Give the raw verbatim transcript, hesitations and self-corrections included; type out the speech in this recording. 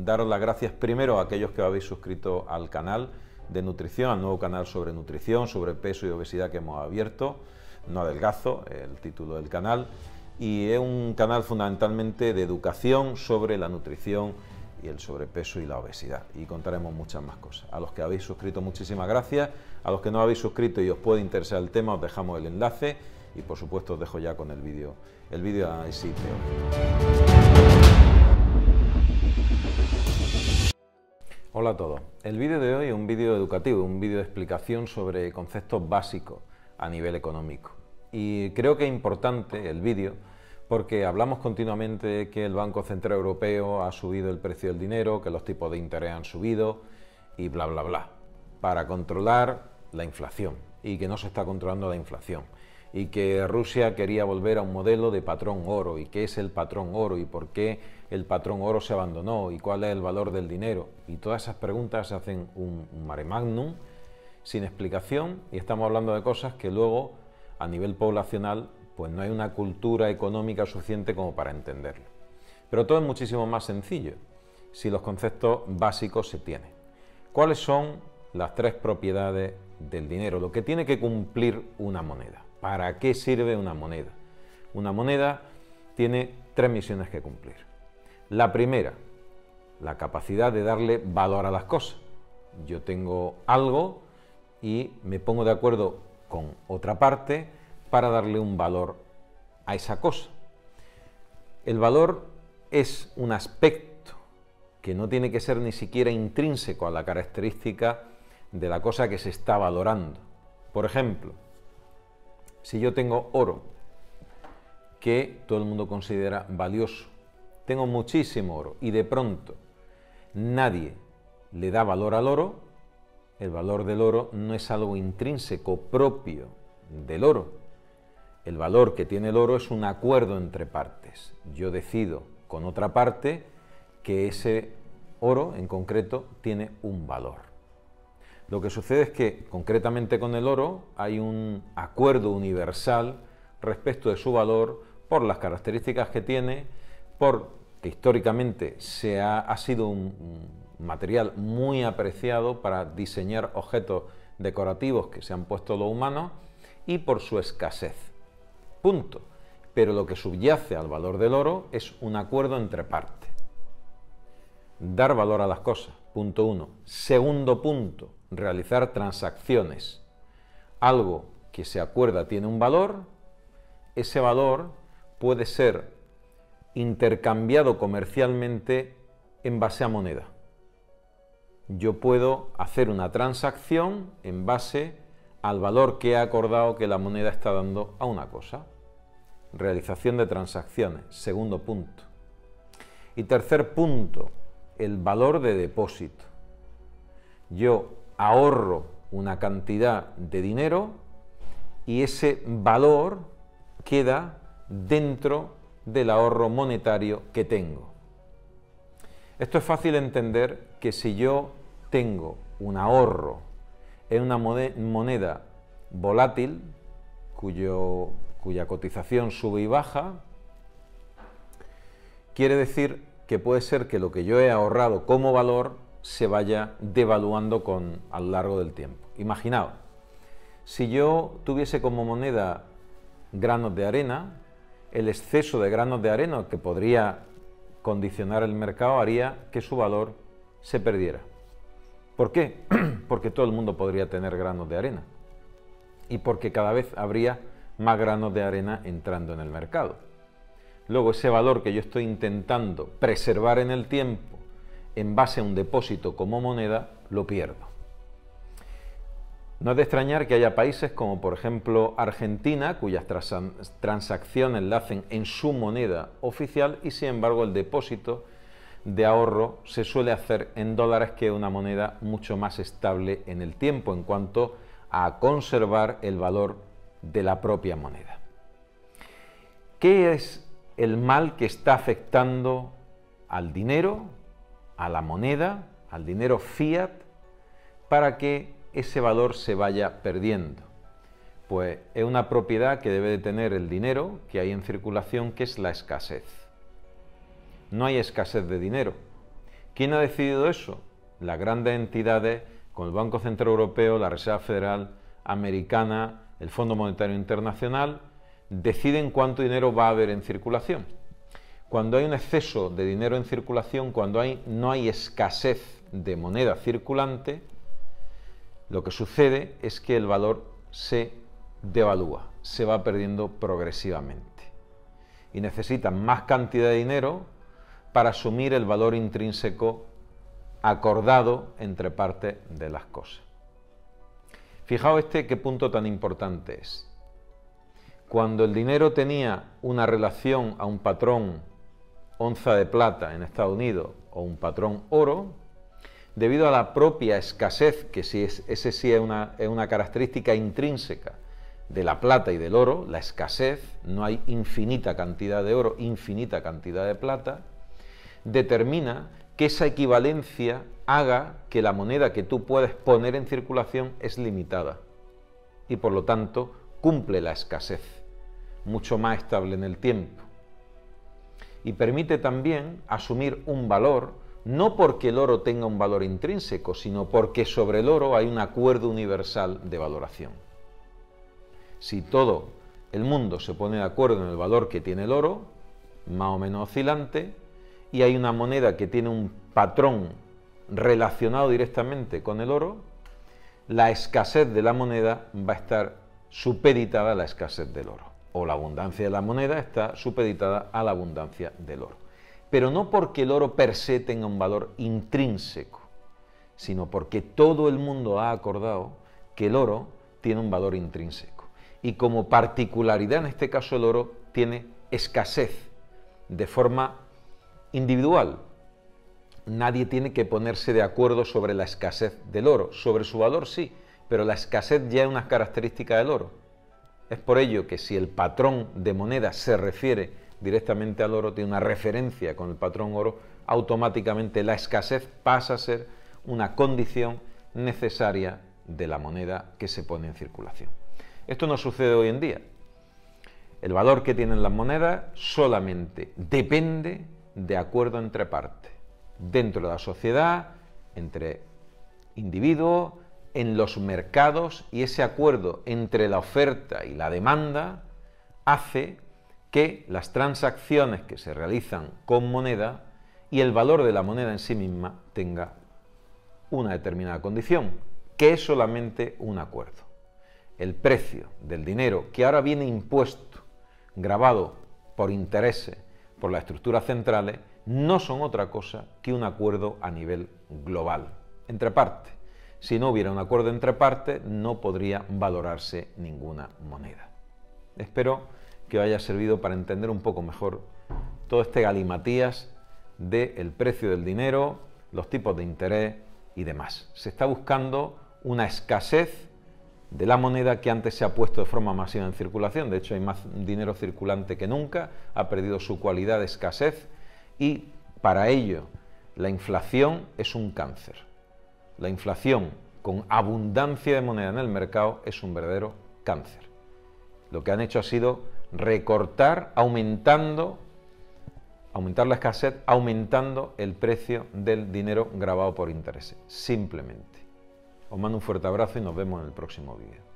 daros las gracias primero a aquellos que os habéis suscrito al canal de nutrición, al nuevo canal sobre nutrición, sobre peso y obesidad que hemos abierto, No adelgazo, el título del canal, y es un canal fundamentalmente de educación sobre la nutrición y el sobrepeso y la obesidad, y contaremos muchas más cosas. A los que habéis suscrito, muchísimas gracias. A los que no habéis suscrito y os puede interesar el tema, os dejamos el enlace y por supuesto os dejo ya con el vídeo el vídeo de análisis teórico. Hola a todos. El vídeo de hoy es un vídeo educativo, un vídeo de explicación sobre conceptos básicos a nivel económico. Y creo que es importante el vídeo porque hablamos continuamente de que el Banco Central Europeo ha subido el precio del dinero, que los tipos de interés han subido y bla bla bla, para controlar la inflación, y que no se está controlando la inflación, y que Rusia quería volver a un modelo de patrón oro, y qué es el patrón oro, y por qué el patrón oro se abandonó, y cuál es el valor del dinero, y todas esas preguntas se hacen un, un mare magnum, sin explicación, y estamos hablando de cosas que luego, a nivel poblacional, pues no hay una cultura económica suficiente como para entenderlo. Pero todo es muchísimo más sencillo, si los conceptos básicos se tienen. ¿Cuáles son las tres propiedades del dinero? Lo que tiene que cumplir una moneda. ¿Para qué sirve una moneda? Una moneda tiene tres misiones que cumplir. La primera, la capacidad de darle valor a las cosas. Yo tengo algo y me pongo de acuerdo con otra parte para darle un valor a esa cosa. El valor es un aspecto que no tiene que ser ni siquiera intrínseco a la característica de la cosa que se está valorando. Por ejemplo, si yo tengo oro, que todo el mundo considera valioso, tengo muchísimo oro y de pronto nadie le da valor al oro, el valor del oro no es algo intrínseco propio del oro. El valor que tiene el oro es un acuerdo entre partes. Yo decido con otra parte que ese oro en concreto tiene un valor. Lo que sucede es que concretamente con el oro hay un acuerdo universal respecto de su valor por las características que tiene, porque históricamente se ha, ha sido un, un material muy apreciado para diseñar objetos decorativos que se han puesto los humanos y por su escasez. Punto. Pero lo que subyace al valor del oro es un acuerdo entre partes. Dar valor a las cosas, punto uno. Segundo punto, realizar transacciones. Algo que se acuerda tiene un valor, ese valor puede ser intercambiado comercialmente en base a moneda. Yo puedo hacer una transacción en base al valor que he acordado que la moneda está dando a una cosa. Realización de transacciones, segundo punto. Y tercer punto, el valor de depósito. Yo ahorro una cantidad de dinero y ese valor queda dentro del ahorro monetario que tengo. Esto es fácil entender que si yo tengo un ahorro en una moneda volátil, cuyo, cuya cotización sube y baja, quiere decir que puede ser que lo que yo he ahorrado como valor se vaya devaluando con, a lo largo del tiempo. Imaginaos, si yo tuviese como moneda granos de arena, el exceso de granos de arena que podría condicionar el mercado haría que su valor se perdiera. ¿Por qué? Porque todo el mundo podría tener granos de arena y porque cada vez habría más granos de arena entrando en el mercado. Luego ese valor que yo estoy intentando preservar en el tiempo en base a un depósito como moneda, lo pierdo. No es de extrañar que haya países como por ejemplo Argentina, cuyas transacciones la hacen en su moneda oficial y sin embargo el depósito de ahorro se suele hacer en dólares, que es una moneda mucho más estable en el tiempo en cuanto a conservar el valor de la propia moneda. ¿Qué es el mal que está afectando al dinero, a la moneda, al dinero fiat, para que ese valor se vaya perdiendo? Pues es una propiedad que debe de tener el dinero que hay en circulación, que es la escasez. No hay escasez de dinero. ¿Quién ha decidido eso? Las grandes entidades, como el Banco Central Europeo, la Reserva Federal Americana, el Fondo Monetario Internacional, deciden cuánto dinero va a haber en circulación. Cuando hay un exceso de dinero en circulación, cuando hay, no hay escasez de moneda circulante, lo que sucede es que el valor se devalúa, se va perdiendo progresivamente. Y necesitan más cantidad de dinero para asumir el valor intrínseco acordado entre partes de las cosas. Fijaos este qué punto tan importante es. Cuando el dinero tenía una relación a un patrón onza de plata en Estados Unidos o un patrón oro, debido a la propia escasez, que sí es, ese sí es una, es una característica intrínseca de la plata y del oro, la escasez, no hay infinita cantidad de oro, infinita cantidad de plata, determina que esa equivalencia haga que la moneda que tú puedes poner en circulación es limitada y por lo tanto cumple la escasez, mucho más estable en el tiempo. Y permite también asumir un valor, no porque el oro tenga un valor intrínseco, sino porque sobre el oro hay un acuerdo universal de valoración. Si todo el mundo se pone de acuerdo en el valor que tiene el oro, más o menos oscilante, y hay una moneda que tiene un patrón relacionado directamente con el oro, la escasez de la moneda va a estar supeditada a la escasez del oro, o la abundancia de la moneda está supeditada a la abundancia del oro. Pero no porque el oro per se tenga un valor intrínseco, sino porque todo el mundo ha acordado que el oro tiene un valor intrínseco. Y como particularidad en este caso el oro tiene escasez de forma individual. Nadie tiene que ponerse de acuerdo sobre la escasez del oro, sobre su valor sí, pero la escasez ya es una característica del oro. Es por ello que si el patrón de moneda se refiere directamente al oro, tiene una referencia con el patrón oro, automáticamente la escasez pasa a ser una condición necesaria de la moneda que se pone en circulación. Esto no sucede hoy en día. El valor que tienen las monedas solamente depende de acuerdo entre partes, dentro de la sociedad, entre individuos, en los mercados, y ese acuerdo entre la oferta y la demanda hace que las transacciones que se realizan con moneda y el valor de la moneda en sí misma tenga una determinada condición, que es solamente un acuerdo. El precio del dinero, que ahora viene impuesto, grabado por intereses, por las estructuras centrales, no son otra cosa que un acuerdo a nivel global, entre partes. Si no hubiera un acuerdo entre partes, no podría valorarse ninguna moneda. Espero que os haya servido para entender un poco mejor todo este galimatías del precio del dinero, los tipos de interés y demás. Se está buscando una escasez de la moneda que antes se ha puesto de forma masiva en circulación. De hecho, hay más dinero circulante que nunca, ha perdido su cualidad de escasez y para ello la inflación es un cáncer. La inflación con abundancia de moneda en el mercado es un verdadero cáncer. Lo que han hecho ha sido recortar, aumentando, aumentar la escasez, aumentando el precio del dinero grabado por intereses, simplemente. Os mando un fuerte abrazo y nos vemos en el próximo vídeo.